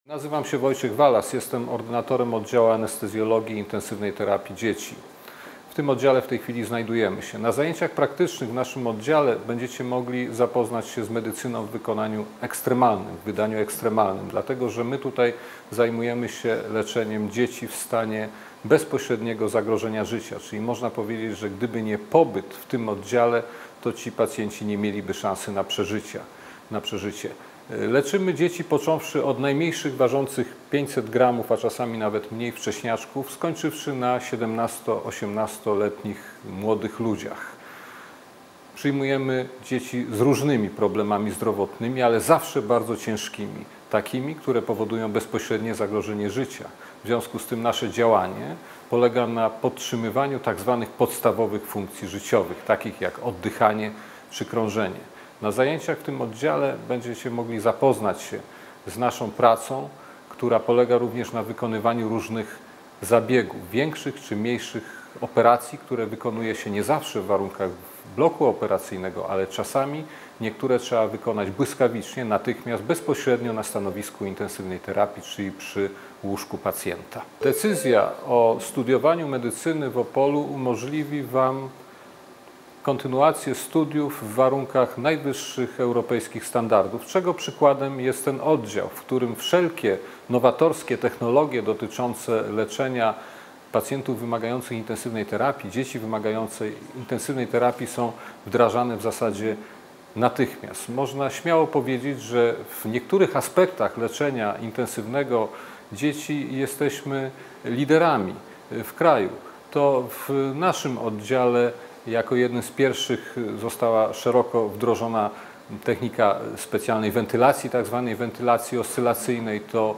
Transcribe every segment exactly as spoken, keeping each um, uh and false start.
Nazywam się Wojciech Walas, jestem ordynatorem oddziału anestezjologii i intensywnej terapii dzieci. W tym oddziale w tej chwili znajdujemy się. Na zajęciach praktycznych w naszym oddziale będziecie mogli zapoznać się z medycyną w wykonaniu ekstremalnym, w wydaniu ekstremalnym, dlatego że my tutaj zajmujemy się leczeniem dzieci w stanie bezpośredniego zagrożenia życia, czyli można powiedzieć, że gdyby nie pobyt w tym oddziale, to ci pacjenci nie mieliby szansy na przeżycie. Na przeżycie. Leczymy dzieci począwszy od najmniejszych, ważących pięćset gramów, a czasami nawet mniej wcześniaczków, skończywszy na siedemnasto-osiemnastoletnich młodych ludziach. Przyjmujemy dzieci z różnymi problemami zdrowotnymi, ale zawsze bardzo ciężkimi, takimi, które powodują bezpośrednie zagrożenie życia. W związku z tym nasze działanie polega na podtrzymywaniu tak zwanych podstawowych funkcji życiowych, takich jak oddychanie czy krążenie. Na zajęciach w tym oddziale będziecie mogli zapoznać się z naszą pracą, która polega również na wykonywaniu różnych zabiegów, większych czy mniejszych operacji, które wykonuje się nie zawsze w warunkach bloku operacyjnego, ale czasami niektóre trzeba wykonać błyskawicznie, natychmiast, bezpośrednio na stanowisku intensywnej terapii, czyli przy łóżku pacjenta. Decyzja o studiowaniu medycyny w Opolu umożliwi Wam kontynuację studiów w warunkach najwyższych europejskich standardów, czego przykładem jest ten oddział, w którym wszelkie nowatorskie technologie dotyczące leczenia pacjentów wymagających intensywnej terapii, dzieci wymagających intensywnej terapii są wdrażane w zasadzie natychmiast. Można śmiało powiedzieć, że w niektórych aspektach leczenia intensywnego dzieci jesteśmy liderami w kraju. To w naszym oddziale jako jeden z pierwszych została szeroko wdrożona technika specjalnej wentylacji, tak zwanej wentylacji oscylacyjnej. To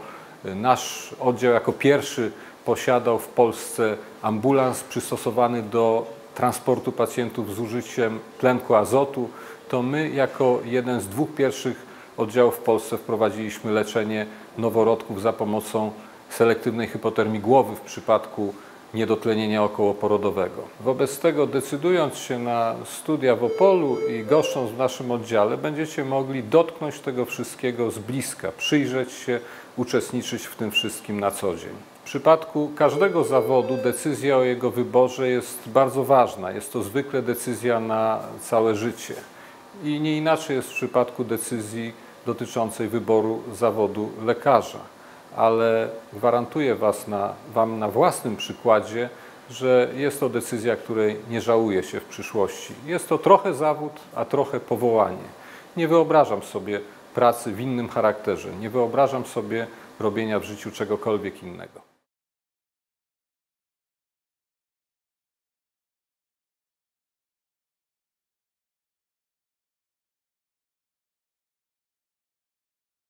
nasz oddział jako pierwszy posiadał w Polsce ambulans przystosowany do transportu pacjentów z użyciem tlenku azotu. To my jako jeden z dwóch pierwszych oddziałów w Polsce wprowadziliśmy leczenie noworodków za pomocą selektywnej hypotermii głowy w przypadku niedotlenienia okołoporodowego. Wobec tego, decydując się na studia w Opolu i goszcząc w naszym oddziale, będziecie mogli dotknąć tego wszystkiego z bliska, przyjrzeć się, uczestniczyć w tym wszystkim na co dzień. W przypadku każdego zawodu decyzja o jego wyborze jest bardzo ważna. Jest to zwykle decyzja na całe życie. I nie inaczej jest w przypadku decyzji dotyczącej wyboru zawodu lekarza. Ale gwarantuję was na, Wam na własnym przykładzie, że jest to decyzja, której nie żałuje się w przyszłości. Jest to trochę zawód, a trochę powołanie. Nie wyobrażam sobie pracy w innym charakterze. Nie wyobrażam sobie robienia w życiu czegokolwiek innego.